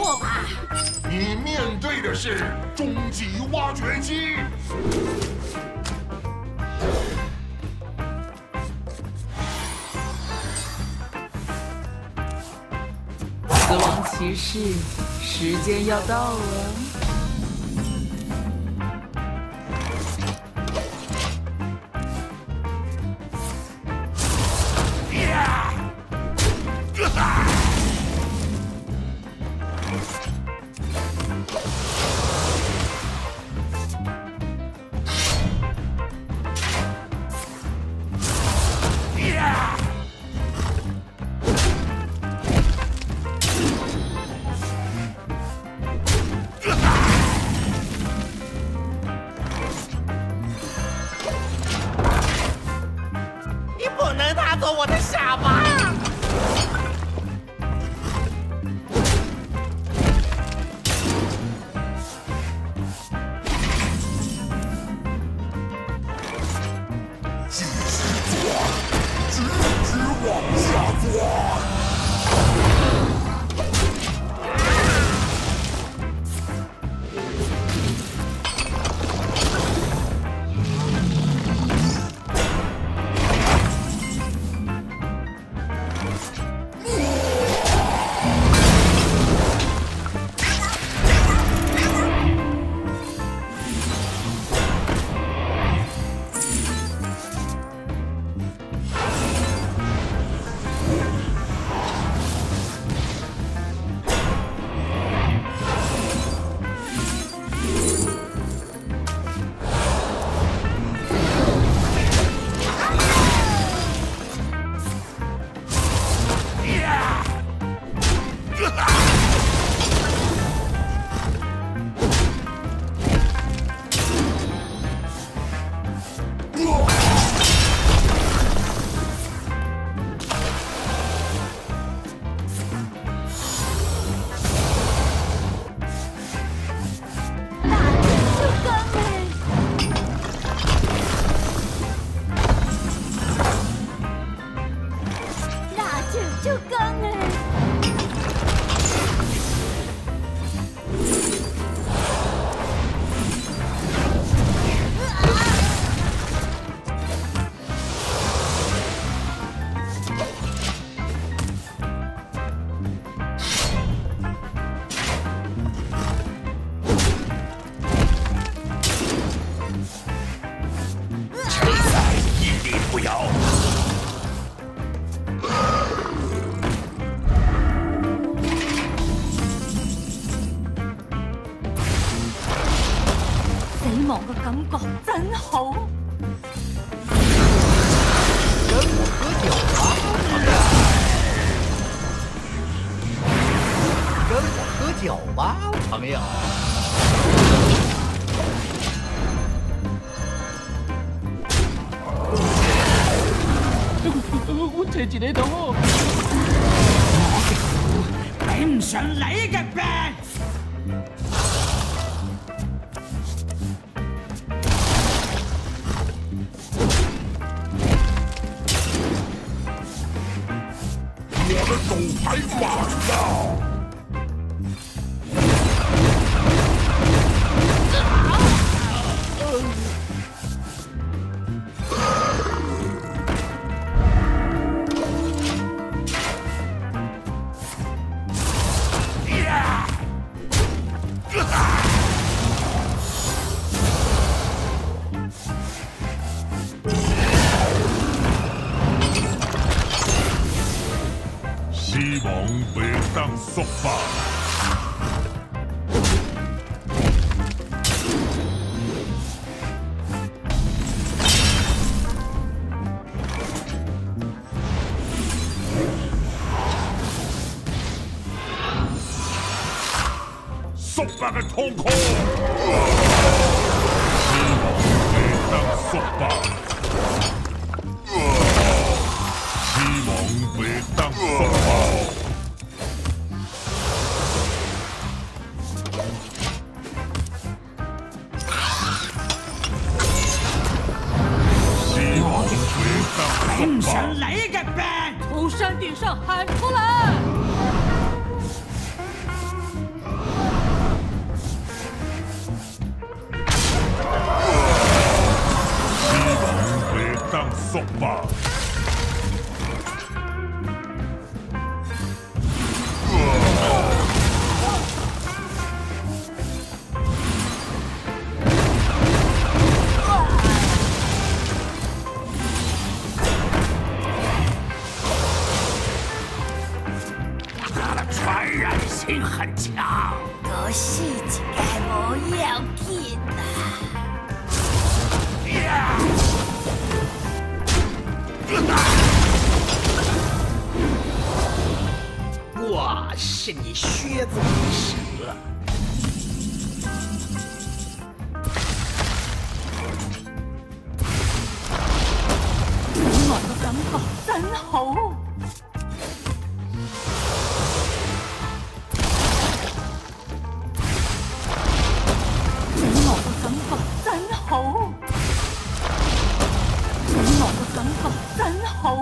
过吧。 你面对的是终极挖掘机。 死亡骑士，时间要到了。 我的下巴！ 继续钻，直往下钻。 死亡嘅感覺真好。 跟我喝酒吧，朋友。跟我喝酒吧，朋友。 我扯住你度。 你唔想理嘅咩？ 我的手牌满了。希望被当束缚。束缚嘅痛苦。希望被当束缚。 希望被当束缚。希望被当束唔缚。 想理嘅咩？ 从山顶上喊出来！ 送吧。 它的传染性很强。 个死一个无要紧啦。 我是你靴子里蛇。 死亡嘅感覺真好。死亡嘅感覺真好。 死亡嘅感覺真好。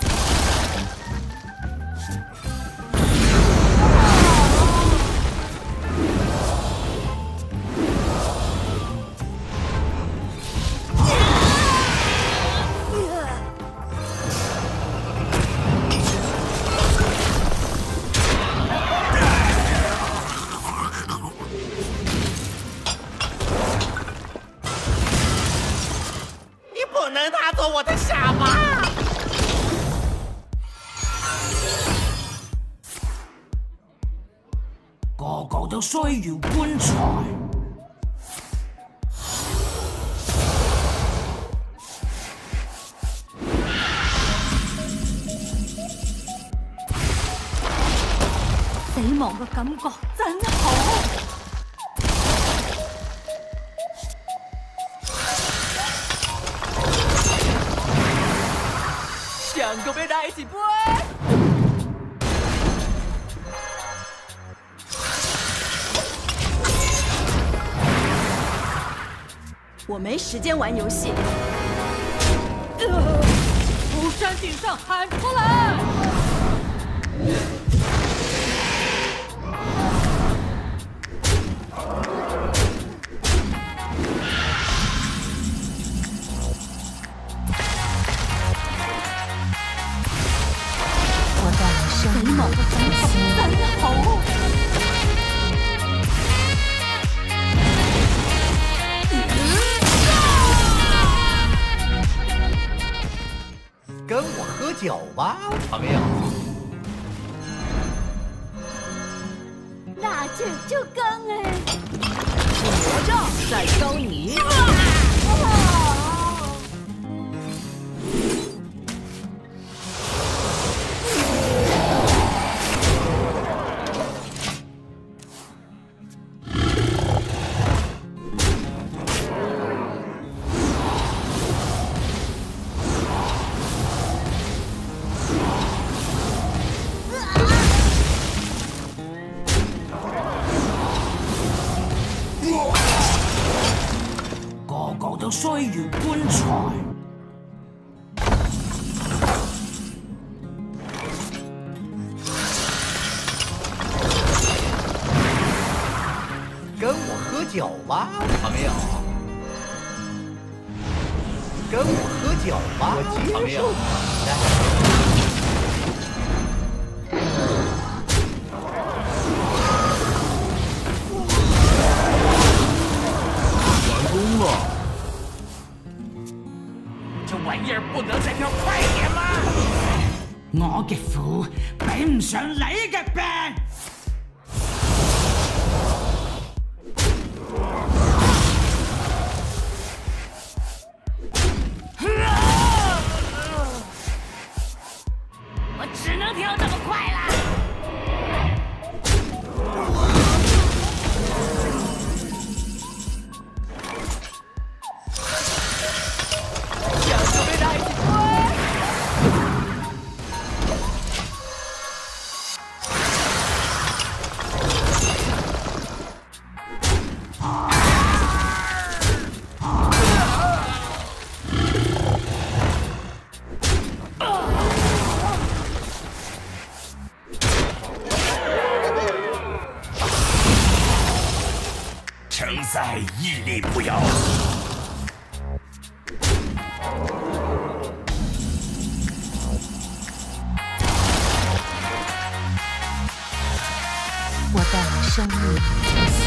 你不能拿走我的下巴！ 個個都需要棺材。 死亡嘅感覺真好。 想跟贝达一起播。 我没时间玩游戏。 从山顶上喊出来！死亡嘅感覺真好。 跟我喝酒吧，朋友。 那就跟哎。 魔杖在招你。 個個都需要棺材。 跟我喝酒吧，朋友。跟我喝酒吧，朋友。 完工了。 這玩意兒不能再跳快點嗎？我嘅苦比唔上你嘅病。 只能跳这么快了。 想跟贝达一起播。 承载屹立不摇。 生命。